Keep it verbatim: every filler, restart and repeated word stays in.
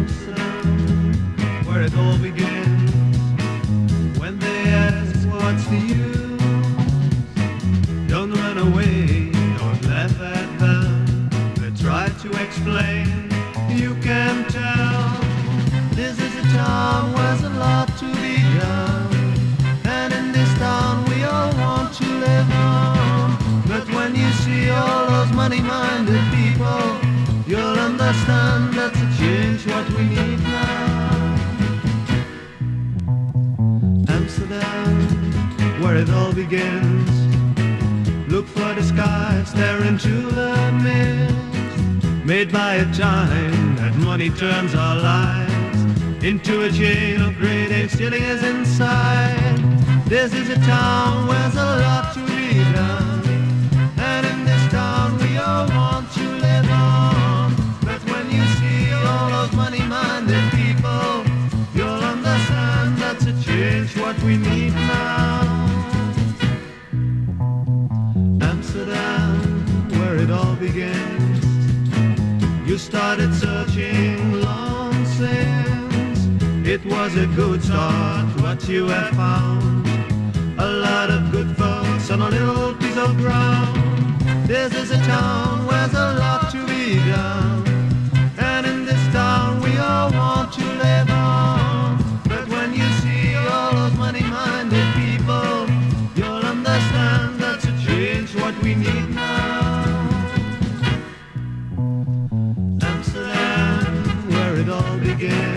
Amsterdam, where it all begins. When they ask what's the use, don't run away, don't laugh at them. They try to explain, you can tell. This is a town where there's a lot to be done, and in this town we all want to live on. But when you see all those money-minded people, you'll understand that's a change what we need now. Amsterdam, where it all begins. Look for the sky, stare into the mist, made by a time that money turns our lives into a chain of great ape stealing us inside. This is a town where there's a lot to be done, and in this town we all want to live on. But when you see all those money-minded people, you'll understand that's a change what we need now. Amsterdam, where it all begins. You started searching long since. It was a good start what you have found. A lot of good folks on a little piece of ground. This is a town where there's a lot to be done, and in this town we all want to live on. But when you see all those money-minded people, you'll understand that's a change what we need now. Amsterdam, where it all began.